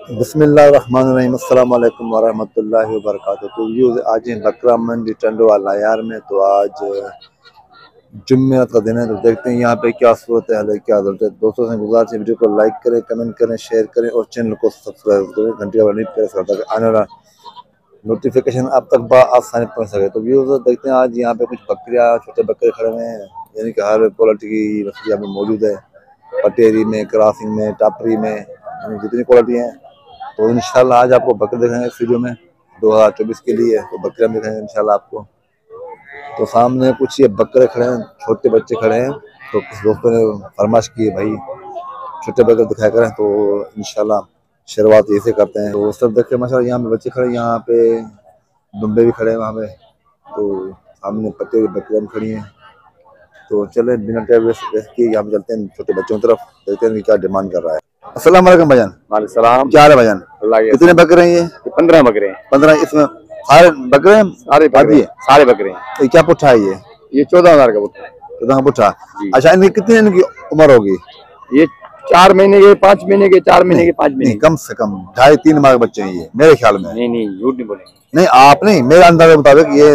बिस्मिल्लाहिर्रहमानिर्रहीम अस्सलाम वालेकुम वरहमतुल्लाहि वबरकातुहू। तो व्यूज़ आज हैं बकरा मंडी टंडो वाला यार में। तो आज जुम्मे का दिन है, तो देखते हैं यहाँ पे क्या सूरत है, क्या हालत है। दोस्तों से गुजारिश है वीडियो को लाइक करें, कमेंट करें, शेयर करें और चैनल को सब्सक्राइब करें, घंटी वाला नहीं प्रेस करता आने वाला नोटिफिकेशन आप तक आसानी पहुँच सके। तो व्यूज़ देखते हैं आज यहाँ पे कुछ बकरियाँ, छोटे बकरे खड़े हुए हैं, यानी कि हर क्वालिटी की मछली यहाँ पे मौजूद है। पटेरी में, क्रासिंग में, टापरी में, जितनी क्वालिटी है। तो इंशाल्लाह आज आपको बकरे दिखाएंगे इस वीडियो में 2024 के लिए। तो बकरियां दिखाएंगे इंशाल्लाह आपको। तो सामने कुछ ये बकरे खड़े हैं, छोटे बच्चे खड़े हैं। तो कुछ दोस्तों ने फरमाइश की है भाई छोटे बकरे दिखाया करें, तो इंशाल्लाह शुरुआत ऐसे करते हैं। तो सब देखते माशाल्लाह यहाँ पे बच्चे खड़े हैं, यहाँ पे दुम्बे भी खड़े हैं वहाँ पे। तो सामने पटेरी बकरियां भी खड़ी हैं। तो चले बिना टाइम वेस्ट किए यहाँ पे चलते हैं छोटे बच्चों की तरफ, देखते हैं क्या डिमांड कर रहा है। अस्सलाम वालेकुम भाईजान। वालेकुम सलाम। क्या है भाईजान? कितने बकरे हैं ये? 15 बकरे हैं। 15? इसमें सारे बकरे हैं? सारे बकरे हैं। तो क्या पुट्ठा है ये 14,000 का पुट्ठा। 14 पुट्ठा। अच्छा, इनकी कितनी इनकी उम्र होगी? ये 4 महीने के, 5 महीने के, 4 महीने के, 5 महीने। कम से कम 2.5-3 माह के बच्चे हैं ये मेरे ख्याल में। नहीं झूठ नहीं बोलेंगे। नहीं आप नहीं, मेरे अंदाजे के मुताबिक ये।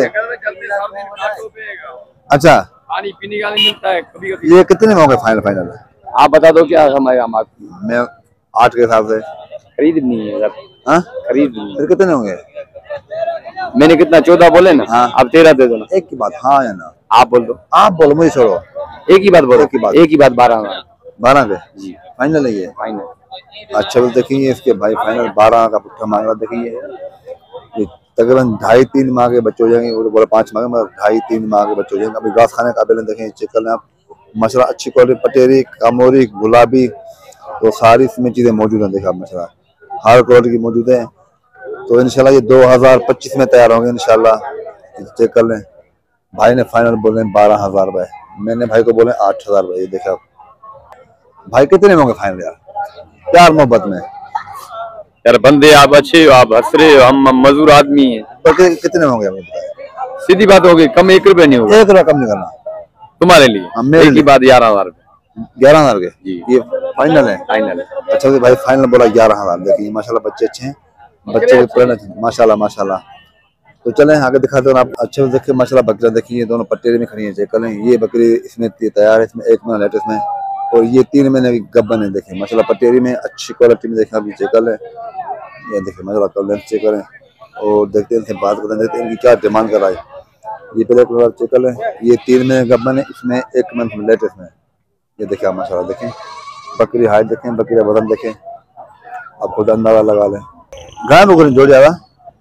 अच्छा, पानी पीने का नहीं मिलता है कभी। ये कितने में होंगे फाइनल? आप बता दो क्या हमारे हम आपकी। मैं 8 के हिसाब से खरीद नहीं है। हाँ, खरीद नहीं। फिर कितने होंगे? मैंने कितना 14 बोले ना। हाँ। अब 13 दे दो ना। एक की बात हाँ या ना? आप बोल दो। आप बोलो, मुझे छोड़ो। एक ही बात बोलो। एक ही बात 12,000। 12 के जी फाइनल है ये? फाइनल। अच्छा, तो देखेंगे इसके भाई फाइनल 12 का पुट्ठा मांग रहा। देखेंगे ये तकरीबन 2.5-3 माह के बच्चे हो जाएंगे। वो बोले 5 माह के, मगर 2.5-3 माह के बच्चे हो जाएंगे। अभी घास खाने काबिल देखें, चेक कर लें आप। मशरा अच्छी क्वालिटी, पटेरी, कामोरी, गुलाबी, तो सारी इसमें चीज़ें मौजूद हैं। देखा मशरा हर क्वालिटी की मौजूद है। तो इंशाल्लाह ये 2025 में तैयार होंगे इंशाल्लाह। चेक कर लें। भाई ने फाइनल बोले 12,000 रुपये, मैंने भाई को बोले 8,000 रुपये। ये देखा भाई कितने में होंगे फाइनल यार, प्यार मोहब्बत में? यार बंदे आप अच्छे हो, आप हंस रहे हो, हम मजदूर आदमी हैं। बकरे कितने में होंगे हमें बताएं? सीधी बात होगी, कम 1 रुपये नहीं होगा। 1 रुपया कम नहीं करना तुम्हारे लिए। एक ही बात 11,000 रुपये। 11,000 के जी ये फाइनल है? फाइनल है। अच्छा तो भाई फाइनल बोला 11,000। देखिए माशाल्लाह बच्चे अच्छे हैं, बच्चे भी पुराने माशाल्लाह। तो चलें आगे दिखाते हैं आप। अच्छे से देखिए माशाल्लाह बकरियां देखिए, ये दोनों पट्टेरी में खड़ी हैं। चेक करें, ये बकरी इसमें तैयार है, इसमें 1 महीना लेटेस्ट में, और ये 3 महीने की गब्बन है। देखें माशाल्लाह पटेरी में अच्छी क्वालिटी में। देखें अभी चेक कर लें, ये देखिए माशाल्लाह कलर चेक करें और देखते हैं इनसे बात करते हैं, देखते हैं इनकी क्या डिमांड कर रहा है। ये पहले कलर चेक कर लें, ये 3 महीने गब्बन है, इसमें 1 मंथ में लेटेस्ट में। ये देखिए आप माशाल्लाह देखें बकरी हाइट देखें, बकरी का वजन देखें, आप खुद अंदाजा लगा लें। गाय बकरी जोड़ जाएगा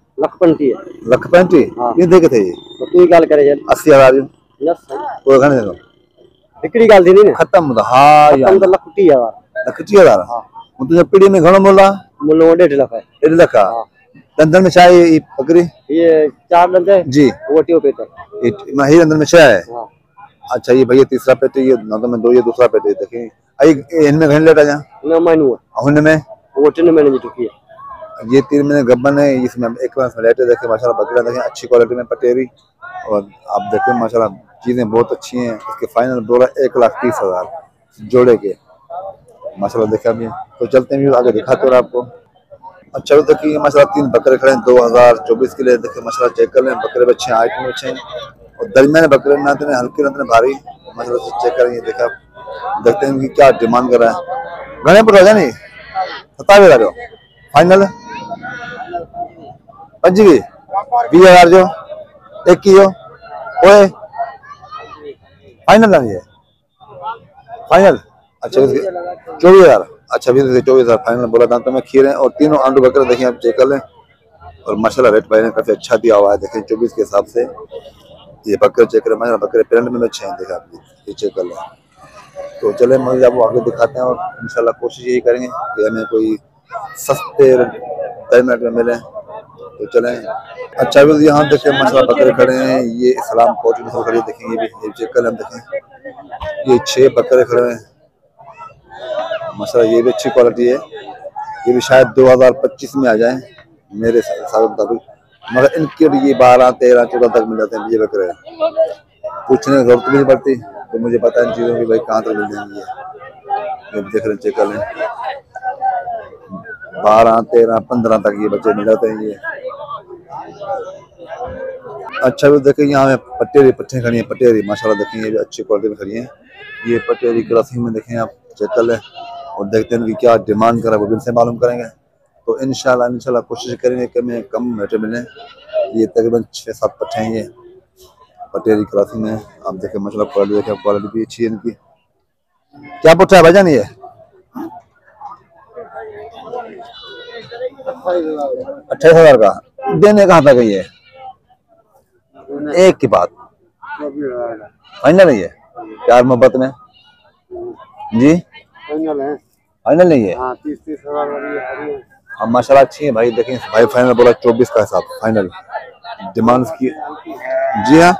लखपंटी। ये देखे थे ये गाल करे 80,000 तो घने दे बिक्री गाल देनी ना खत्म। हाँ यार तो लखटी है 60,000। वो तो पीढ़ी में घणो बोला मुल्लो 1.5 लाख है। 1.5 लाख दंदन में चाय ये बकरी ये 4 दंद है जी, वो टियो पेट है। ही अंदर में चाय है। अच्छा ये भैया तीसरा पेट, ये नंदन में 2, ये दूसरा पेट है। देखिए आई इनमें घने लेटा जा ना मानू हुन में वो 3 महीने की टुकी है। ये 3 महीने गब्बन है, इसमें 1 मंथ में लेटे। देखे माशाल्लाह बकरियां देखें अच्छी क्वालिटी में पटेरी, और आप देखें माशाल्लाह चीज़ें बहुत अच्छी हैं। इसके फाइनल बोला 1,30,000 जोड़े के माशाल्लाह। देखा भी तो चलते हैं आगे दिखाते हैं आपको। अच्छा तो देखिए माशाल्लाह 3 बकरे खड़े हैं 2024 के लिए। देखिए माशाल्लाह चेक कर लें, बकरे बच्चे हैं, हाइट में अच्छे हैं, और दरमियाने बकरे ना तो हल्के ना तो भारी माशाल्लाह से चेक करेंगे। देखा देखते हैं इनकी क्या डिमांड कर रहा है। घने पर हो जाए नहीं 27,000 फाइनल 20,000 जो एक की जो ओए फाइनल है फाइनल। अच्छा 24,000। अच्छा 24,000 फाइनल बोला था। तो मैं खीर है और तीनों आंडू बकरे देखिए आप चेक कर लें, और माशाल्लाह रेट भाई ने काफी अच्छा दिया हुआ है। देखें 24 के हिसाब से ये बकरे चेक करें, माशाल्लाह बकरे पेरेंट में अच्छे हैं। देखा आप ये चेक कर लें। तो चले मगर आपको आगे दिखाते हैं, और इंशाल्लाह कोशिश यही करेंगे कि हमें कोई सस्ते 10 मिनट में मिले। तो चलें। अच्छा भी यहाँ देखें माशाल्लाह बकरे खड़े हैं, ये इस्लाम कोच खड़े देखें, ये भी चेक कर हम देखें, ये 6 बकरे खड़े हैं माशाल्लाह। ये भी अच्छी क्वालिटी है, ये भी शायद 2025 में आ जाए मेरे हिसाब मुताबिक, मगर इनके लिए 12, 13, 14 तक मिल जाते हैं ये बकरे। पूछने की जरूरत भी नहीं पड़ती, तो मुझे पता है इन चीज़ों की भाई कहाँ तक मिल जाएंगी। ये देख रहे चेक कर लें, 12, 13, 15 तक ये बच्चे मिल जाते हैं ये। अच्छा भी देखें यहाँ पे पटेरी पट्टे खड़ी हैं, पटेरी माशाल्लाह देखें ये भी अच्छी क्वालिटी में खड़ी हैं। ये पटेरी क्रॉसिंग में देखें आप चेक कर लें और देखते हैं कि क्या डिमांड कर रहा है वो भी इनसे मालूम करेंगे। तो इंशाल्लाह कोशिश करेंगे कि हमें कम रेट मिले। ये तकरीबन 6-7 पट्टे हैं ये पटेरी क्रॉसिंग में। आप देखें माशाल्लाह क्वालिटी देखें, क्वालिटी भी अच्छी है इनकी। क्या पट्टा है भाईजान ये? 28,000 का देने कहाँ तक है ये? एक की बात फाइनल है ये प्यार मोहब्बत में जी? फाइनल नहीं है? 30,000 हम माशाल्लाह अच्छी है भाई। देखें भाई फाइनल बोला 24 का हिसाब फाइनल डिमांड की। जी हाँ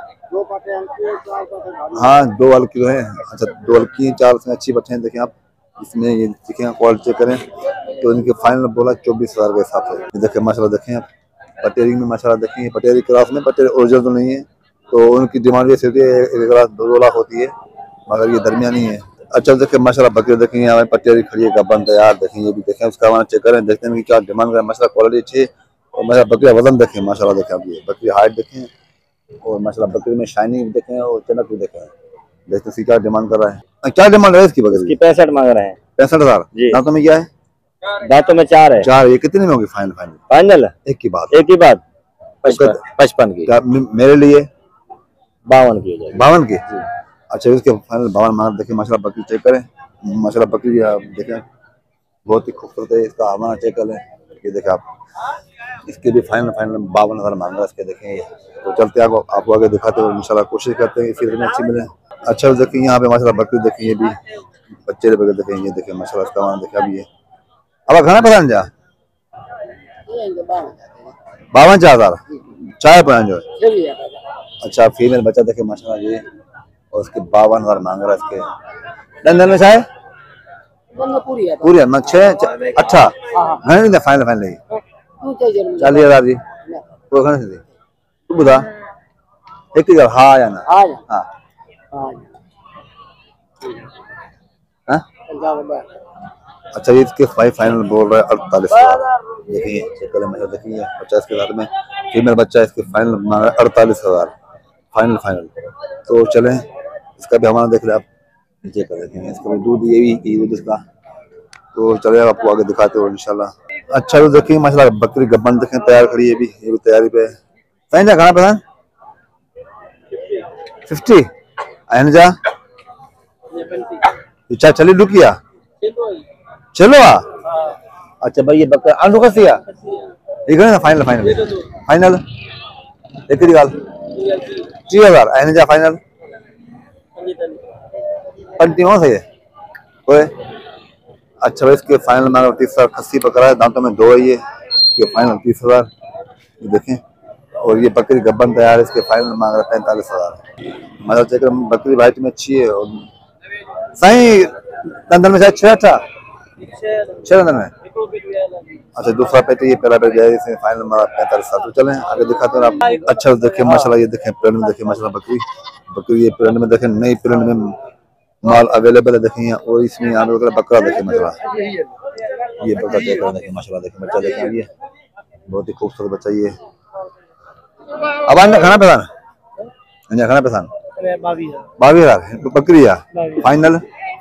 हाँ 2 हल्की तो है। अच्छा 2 हल्की 4 से अच्छी बच्चे हैं। देखें आप इसमें ये देखें क्वालिटी चेक करें तो इनके फाइनल बोला 24,000 के हिसाब से। देखें माशाल्लाह देखें आप पटेरी में माशाल्लाह देखें पटेरी क्रॉस में पटेरी ओरिजिनल तो नहीं है तो उनकी डिमांड ये होती है 1 लाख होती है मगर ये दरमियानी है। अच्छा देखें माशाल्लाह बकरी देखें यहाँ पटेरी खड़ी है गब्बन तैयार। देखें ये भी देखें उसका वहाँ चेक करें देखते हैं कि क्या डिमांड करें। माशाल्लाह क्वालिटी अच्छी है और माशाल्लाह बकरी वजन देखें माशाल्लाह देखें आप ये बकरी हाइट देखें और माशाल्लाह बकरी में शाइनिंग देखें और चमक भी देखें। देखते हैं क्या डिमांड कर रहा है। क्या डिमांड है इसकी बकरी? 65 मांग रहे हैं। 65,000 दांतों में क्या है? दांतों में 4 है। 4 ये कितने में होगी फाइनल? फाइनल एक की बात 55 की। मेरे लिए 52 की हो जाएगी। 52 की। अच्छा इसके फाइनल 52 मांग। देखें माशाल्लाह बकरी चेक करें माशाल्लाह बकरी आप देखें बहुत ही खूबसूरत है। इसका हमारा चेक करें ये देखें आप इसके भी फाइनल 52,000 मांग रहा है इसके। देखें ये तो चलते आपको आगे दिखाते हैं इंशाल्लाह कोशिश करते हैं इसी में अच्छी मिले। अच्छा देखें यहाँ पे माशाल्लाह बकरी देखें ये भी बच्चे बगैर देखें ये देखें माशाल्लाह इसका वहाँ देखें अब ये अब खाना पसंद जा 52,000 चाय पान जो है। अच्छा फीमेल बच्चा देखे माशाल्लाह ये और उसके 52,000 मांग रहा है इसके। दंदन में चाय पूरी है मैं 6 अच्छा घने नहीं फाइनल 40,000 जी कोई घने से तू बता एक ही हाँ या ना? हाँ अच्छा ये इसके फाइनल बोल रहा है 48,000। देखिए चेक करें मतलब देखिए 50 के साथ में फीमेल बच्चा इसके फाइनल मांग रहा है 48,000 फाइनल। तो चलें इसका भी हमारा देख ले आप नीचे कर देखेंगे इसका भी दूध ये भी दूध इसका। तो चले आपको आगे दिखाते हो इंशाल्लाह। अच्छा तो देखिए माशाल्लाह बकरी गब्बन देखें तैयार खड़ी है ये भी तैयारी पे है। जा खाना पसंद 50 जा चाय चली रुकिया चलो अच्छा भाई ये बकरा आलू का सिया ये ना फाइनल एक ही गाल 30,000 जा फाइनल 55 सही है कोई। अच्छा भाई इसके फाइनल में 30,000 खस्सी पकड़ा है दांतों में 2 है ये इसके फाइनल 30,000 ये देखें। और ये बकरी गब्बन तैयार है इसके फाइनल मांग रहा है 45,000 मतलब चेक बकरी वाइट में अच्छी है और सही दंदन में शायद 6 दंदन में। अच्छा दूसरा पेट ये पहला पेट जाए इसमें फाइनल मारा 45,000। तो चलें आगे दिखाते हैं आप। अच्छा देखें माशाल्लाह ये देखें प्रिंट में देखें माशाल्लाह बकरी ये प्रिंट में देखें नई प्रिंट में माल अवेलेबल है देखें और इसमें यहाँ पे बकरा देखें माशाल्लाह ये बकरा देखें माशाल्लाह देखें बच्चा देखें ये बहुत ही खूबसूरत बच्चा ये। अब आने खाना पसंद 22,000 बकरी या फाइनल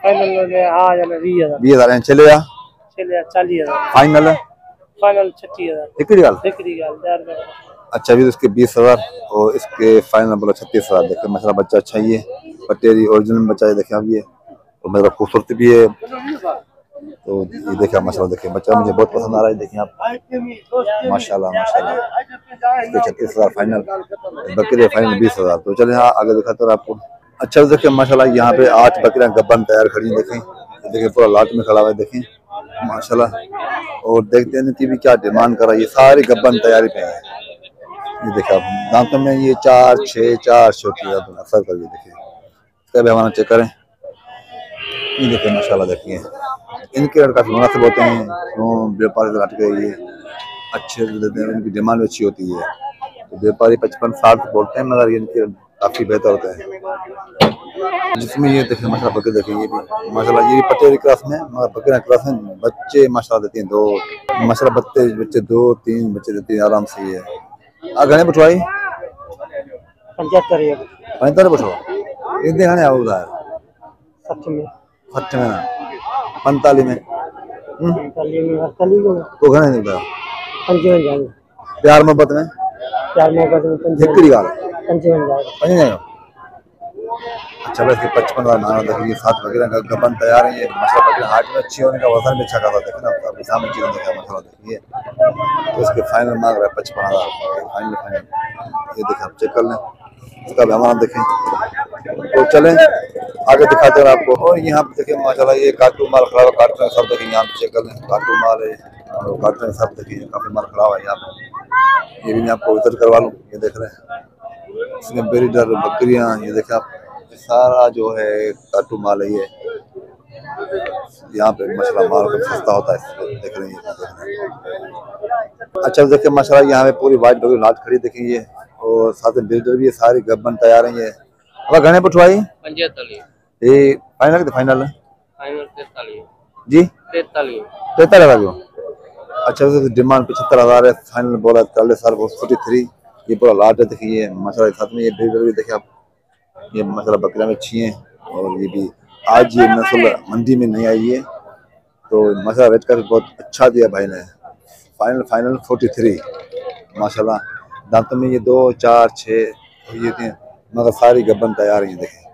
20,000 चले या 40,000 फाइनल 36,000 अच्छा भी इसके 20,000 और इसके फाइनल बोला 36,000। देखें माशाल्लाह बच्चा अच्छा ही है पटेरी ओरिजिनल बच्चा है देखें आप ये और मेरा खूबसूरत भी है। तो ये देखें माशाल्लाह देखें बच्चा मुझे बहुत पसंद आ रहा है देखें आप माशाल्लाह इसके 36,000 फाइनल बकरी फाइनल 20,000। तो चले हाँ आगे दिखाते हैं आपको। अच्छा देखें माशाल्लाह यहाँ पे 8 बकरियां गब्बन तैयार खड़ी हैं देखें पूरा लाट में खड़ा हुआ है देखें माशाल्लाह। और देखते हैं कि भी क्या डिमांड कर रहा है ये सारी गब्बन तैयारी पे है। ये देखा दांतों में ये 4 6 की अक्सर कर ये देखिए इसका भी हमारा चेक करें ये देखिए माशाल्लाह देखिए इनके रेट काफी मुनासिब होते हैं व्यापारी रट के ये अच्छे देते हैं इनकी डिमांड अच्छी होती है। तो व्यापारी 55-60 बोलते हैं मगर इनके काफी बेहतर होते हैं। जिसमें ये देखिए माशाल्लाह बकरे देखिए, ये भी माशाल्लाह ये पटेरी क्रॉस में, मगर बकरे क्रॉस में बच्चे माशाल्लाह देती हैं 2 माशाल्लाह, बच्चे 2-3 बच्चे देती हैं आराम से। ये घने बिठवाई 75 बिठो इतने घने आओ उधर 60 में 45 में तो घने नहीं बताओ प्यार मोहब्बत में हिकड़ी गाल 55 अच्छा बस 55 माना देखिए 7 वगैरह गबन तैयार है। ये मसाला बकरे हार्ट में अच्छी होने का वजन भी अच्छा खासा देखे ना, अभी सामने चीज़ देखा मसाला देखिए, तो इसके फाइनल मांग रहा है 55,000 फाइनल। ये देखें आप चेक कर लें, इसका भी हमारा देखें। तो चलें आगे दिखाते हैं आपको। और यहाँ पे देखिए माशाल्लाह ये कार्टून माल खड़ा हुआ, कार्टून सब देखिए यहाँ पे चेक कर लें, कार्टून माल है और कार्टून सब देखिए काफी माल खड़ा हुआ है यहाँ पे। ये भी मैं आपको विजिट करवा लूँ, ये देख रहे हैं इसमें ब्रीडर बकरियाँ, ये देखें आप सारा जो है कार्टून माल है। ये यहाँ पे माशाल्लाह माल सस्ता होता है, देख रहे हैं। अच्छा देखिए माशाल्लाह यहाँ पे पूरी वाइट बकरी लाट खड़ी देखिए ये, और साथ में ब्रीडर भी है, सारी गबन तैयार है। ये अब घने पठवाई 45 ये फाइनल फाइनल फाइनल 43 जी 43 अच्छा डिमांड 75,000 है, फाइनल बोला 43 ये पूरा लाट है देखिए माशाल्लाह। साथ में ये ब्रीडर भी देखिए आप, ये माशाल्लाह बकरियां में अच्छी हैं, और ये भी आज ये नस्ल मंडी में नहीं आई है, तो माशाल्लाह रेट का भी बहुत अच्छा दिया भाई ने। फाइनल 43 माशाल्लाह। दांतों में ये 2 4 6 ये थे, मगर सारी गबन तैयार है। देखें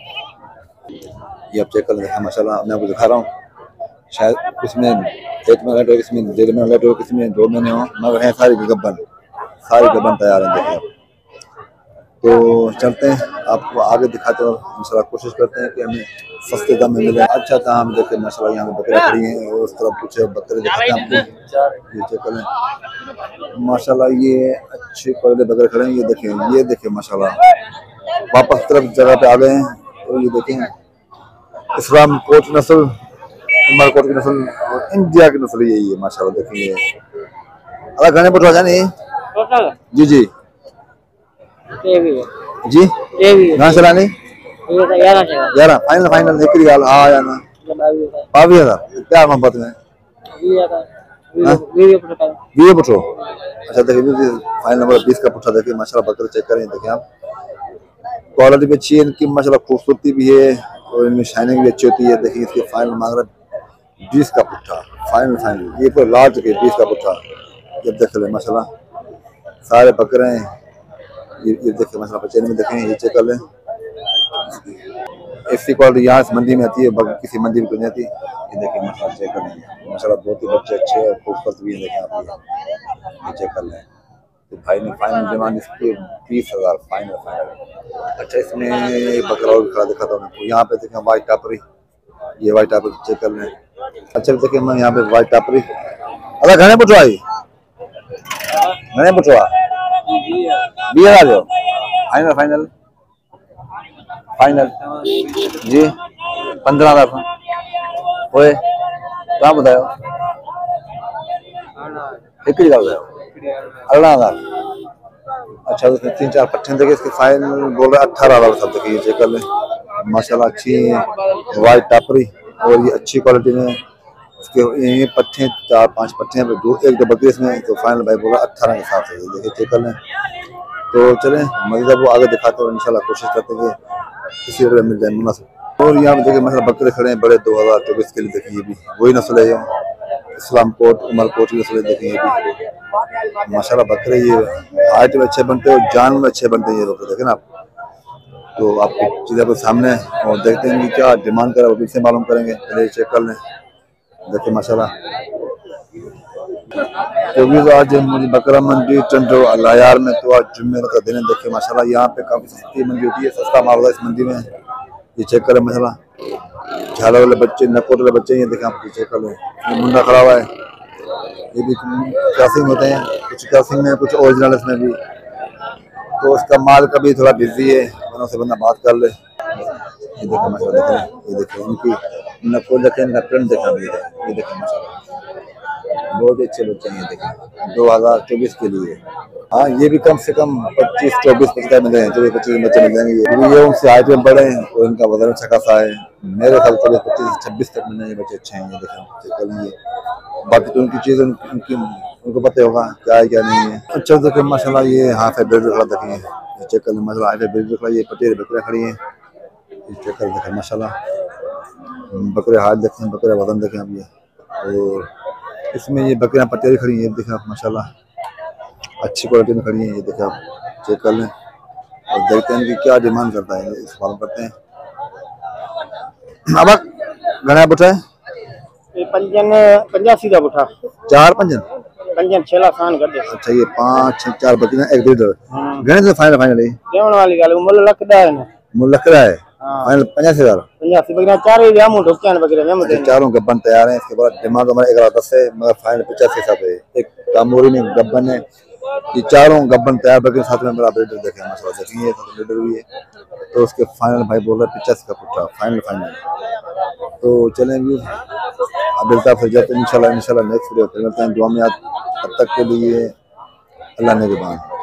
ये आप चेक कर देखें माशाल्लाह, मैं आपको दिखा रहा हूँ, शायद इसमें 1 महीना लेट हो, इसमें 1.5 महीना लेट हो, इसमें 2 महीने हो, मगर है सारी गबन तैयार है। देखिए आप तो चलते हैं आपको आगे दिखाते हैं, और इंशाल्लाह कोशिश करते हैं कि हमें सस्ते दाम में मिले। अच्छा था हम देखें माशाल्लाह यहाँ पे बकरे खड़ी हैं, और उस तरफ कुछ बकरे दिखाते हैं आपको, ये चेक करें माशाल्लाह ये अच्छे क्वालिटी बकरे खड़े हैं। ये देखें माशाल्लाह वापस तरफ जगह पे आ गए हैं, और ये देखें इस्लाम कोट नस्ल, उमर कोट की नस्ल और इंडिया की नस्ल यही है माशाल्लाह। देखिए अगर घने पटवा जाने जी जी जी कहाँ से लाने 11 फाइनल हिकड़ी गाल हाँ या ना 22,000 प्यार मोहब्बत में 20 पुठो। अच्छा देखिए फाइनल नंबर 20 का पुठा देखिए माशाल्लाह बकरे चेक करें, देखें आप क्वालिटी भी अच्छी है इनकी माशाल्लाह, खूबसूरती भी है और इनमें शाइनिंग भी अच्छी होती है। देखिए इसके फाइनल मांग रहा 20 का पुठा फाइनल ये पूरा लार्ज के 20 का पुठा। ये देख ले माशाल्लाह सारे बकरे हैं, ये देखें माशाल्लाह बच्चे में देखें, ये चेक कर लें ऐसी क्वालिटी यहाँ इस मंडी में आती है, किसी मंडी में नहीं आती। ये देखें माशाल्लाह चेक कर लें माशाल्लाह बहुत ही बच्चे अच्छे और खूबसूरत भी देखें आप, ये चेक कर लें। तो भाई ने फाइनल डिमांड इसकी 20,000 फाइनल। अच्छा इसमें बकरा और खड़ा दिखाता हूँ आपको, यहाँ पे देखें वाइट टापरी, ये वाइट टापरी चेक कर लें। अच्छा देखें मैं यहाँ पे वाइट टापरी अगर घने पुटवाई घने पुटवा 20,000 फाइनल जी 15,000 होए कहाँ बताओ हिकड़ी का बताओ 18,000। अच्छा उसमें 3-4 पट्टे देखे इसके फाइनल बोल रहे 18,000 सब देखिए, चेक कर लें माशाल्लाह अच्छी वाइट टापरी और ये अच्छी क्वालिटी में इसके ये पट्टे 4-5 पट्टे हैं, 1-2 बकरी इसमें, तो फाइनल भाई बोला 18 के साथ है। देखिए चेक कर लें। तो चलें मज़ीद वो आगे दिखाते हैं, इंशाल्लाह कोशिश करते हैं कि इसी रेट में मिल जाए मुनासिब। और यहाँ पे देखिए मतलब बकरे खड़े हैं बड़े 2024 के लिए, देखिए ये भी वही नस्ल है, इस्लाम कोट उमर कोट की नस्ल है। देखिए ये भी माशाल्लाह बकरे ये हाइट में अच्छे बनते हैं और जान में अच्छे बनते हैं ये बकरे, देखें ना आप। तो आपको चीज़ें आपके सामने और देखते हैं कि क्या डिमांड करें वो भी से मालूम करेंगे, पहले चेक कर लें। देखिए माशाल्लाह क्योंकि तो आज मुझे बकरा मंडी टंडो अलायार में, तो आज जुम्मे का दिन है। देखिए माशाल्लाह यहाँ पे काफ़ी सस्ती मंडी होती है, सस्ता माल होता है इस मंडी में। ये चेक करें माशाल्लाह झाला वाले बच्चे नकोट वाले बच्चे, ये देखें आप चेक कर लें। ये मुंडा खड़ा हुआ है, ये भी क्रॉसिंग होते हैं, कुछ क्रॉसिंग में कुछ ओरिजिनल इसमें भी, तो उसका माल का भी थोड़ा बिजी है, दोनों से बंदा बात कर ले। ये देखें माशाल्लाह देखें, ये देखें इनकी नकोट देखें, नकरन देखें, ये देखें माशाल्लाह बहुत ही अच्छे बच्चे हैं ये देखें 2024 के लिए। हाँ ये भी कम से कम 25-24 मिल जाएंगे, 24-25 बच्चे मिल जाएंगे। ये उनसे हाइट में बड़े हैं और इनका वजन अच्छा खासा है। मेरे ख्याल से 25-26 तक मिल जाएंगे बच्चे अच्छे हैं ये देखें। बाकी तो उनकी चीज़ उनकी उनको पता होगा क्या है क्या नहीं है। अच्छा देखें माशाल्लाह ये हाफ है बेल्ट खड़ा देखें, चेक कर लें माशाल्लाह हाफ है बेल्ट खड़ा, ये पटेल बकरियाँ खड़ी हैं, चेक कर देखें माशाल्लाह। बकरे हाथ देखें, बकरे वजन देखें अब ये, और इसमें ये बकरियाँ पटेल खड़ी हैं देखें आप माशाल्लाह, अच्छी क्वालिटी में खड़ी हैं ये देखें आप, चेक कर लें और देखते हैं कि क्या डिमांड करता है, इस फॉलो करते हैं। अब घना बुठा है ये पंजन 85 का बुठा 4 पंजन पंजन 6 लाख खान कर दे। अच्छा ये 5-6-4 बकरियाँ एक लीटर घने से फाइनल है देवन वाली गल मुल्ल लख दा है मुल्ल लग रहा है फाइनल 85,000 85 बकरियां चारे जामू ढोकियां बकरियां में चारों गब्बन तैयार हैं। इसके बाद डिमांड हमारे 11-10 है मगर फाइनल 85 हिसाब है। एक कामोरी में गब्बन है, ये चारों गब्बन तैयार बकरे साथ में मेरा लीटर देखें माशाल्लाह देखेंगे लीटर भी है, तो उसके फाइनल भाई बोल रहे 85 का पुट्टा फाइनल। तो चलें भी अब मिलता फिर जाते इंशाल्लाह नेक्स्ट वीडियो फिर मिलते हैं। दुआ में याद तब तक के लिए अल्लाह ने के बाद।